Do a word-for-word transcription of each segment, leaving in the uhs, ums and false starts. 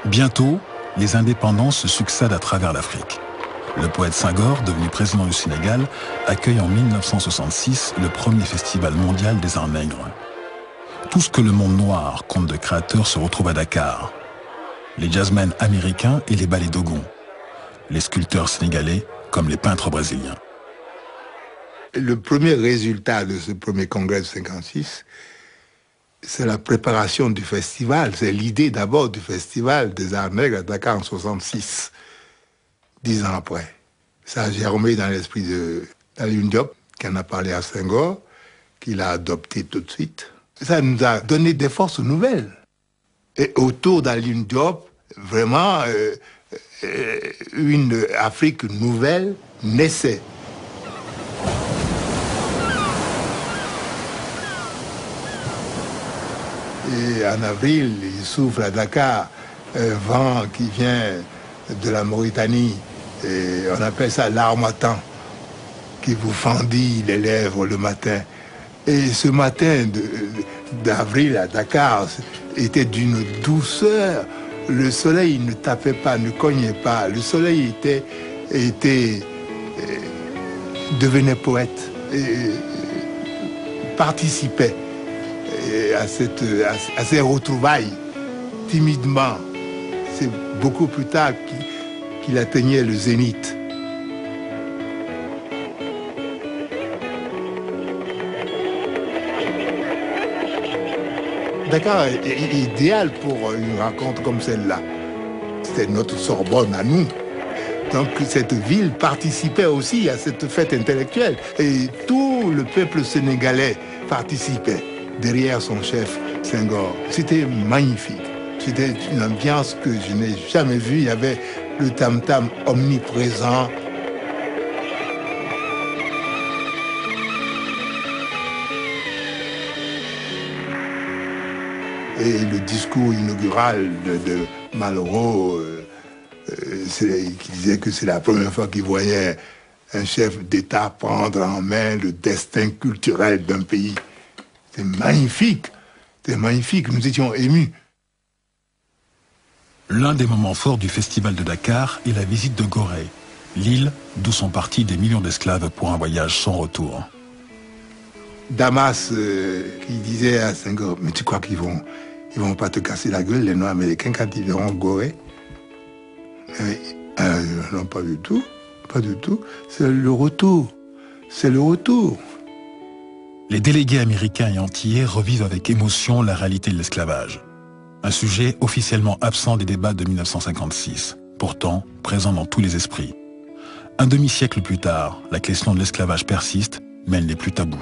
Bientôt, les indépendances se succèdent à travers l'Afrique. Le poète Senghor, devenu président du Sénégal, accueille en mille neuf cent soixante-six le premier festival mondial des arts nègres. Tout ce que le monde noir compte de créateurs se retrouve à Dakar. Les jazzmen américains et les ballets Dogon. Les sculpteurs sénégalais comme les peintres brésiliens. Le premier résultat de ce premier congrès de cinquante-six, c'est la préparation du festival. C'est l'idée d'abord du festival des arts nègres à Dakar en soixante-six, dix ans après. Ça a germé dans l'esprit de d'Alioune Diop, qui en a parlé à Senghor, qui l'a adopté tout de suite. Ça nous a donné des forces nouvelles. Et autour d'Alioune Diop, vraiment, euh, euh, une Afrique nouvelle naissait. Et en avril, il souffle à Dakar un vent qui vient de la Mauritanie. Et on appelle ça l'harmattan, qui vous fendit les lèvres le matin. Et ce matin d'avril à Dakar était d'une douceur. Le soleil ne tapait pas, ne cognait pas. Le soleil était, était devenait poète, et participait à, cette, à, à ces retrouvailles timidement. C'est beaucoup plus tard qu'il qu'il atteignait le zénith. Dakar est, est idéal pour une rencontre comme celle-là. C'était notre Sorbonne à nous. Donc cette ville participait aussi à cette fête intellectuelle. Et tout le peuple sénégalais participait derrière son chef Senghor. C'était magnifique. C'était une ambiance que je n'ai jamais vue. Il y avait le tam-tam omniprésent. Et le discours inaugural de, de Malraux, euh, euh, qui disait que c'est la première fois qu'il voyait un chef d'État prendre en main le destin culturel d'un pays. C'est magnifique, c'est magnifique, nous étions émus. L'un des moments forts du festival de Dakar est la visite de Gorée, l'île d'où sont partis des millions d'esclaves pour un voyage sans retour. Damas, euh, qui disait à Senghor, mais tu crois qu'ils vont, ils vont pas te casser la gueule, les Noirs américains, quand ils verront Gorée? euh, euh, Non, pas du tout, pas du tout. C'est le retour, c'est le retour. Les délégués américains et antillais revivent avec émotion la réalité de l'esclavage. Un sujet officiellement absent des débats de mille neuf cent cinquante-six, pourtant présent dans tous les esprits. Un demi-siècle plus tard, la question de l'esclavage persiste, mais elle n'est plus taboue.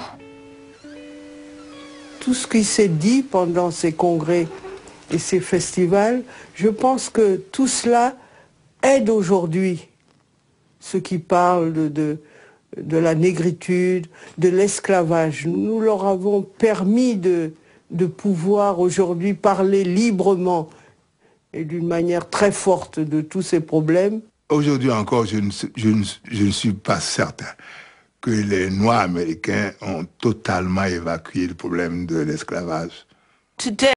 Tout ce qui s'est dit pendant ces congrès et ces festivals, je pense que tout cela aide aujourd'hui ceux qui parlent de, de, de la négritude, de l'esclavage. Nous leur avons permis de, de pouvoir aujourd'hui parler librement et d'une manière très forte de tous ces problèmes. Aujourd'hui encore, je ne, je, ne, je ne suis pas certain que les Noirs américains ont totalement évacué le problème de l'esclavage.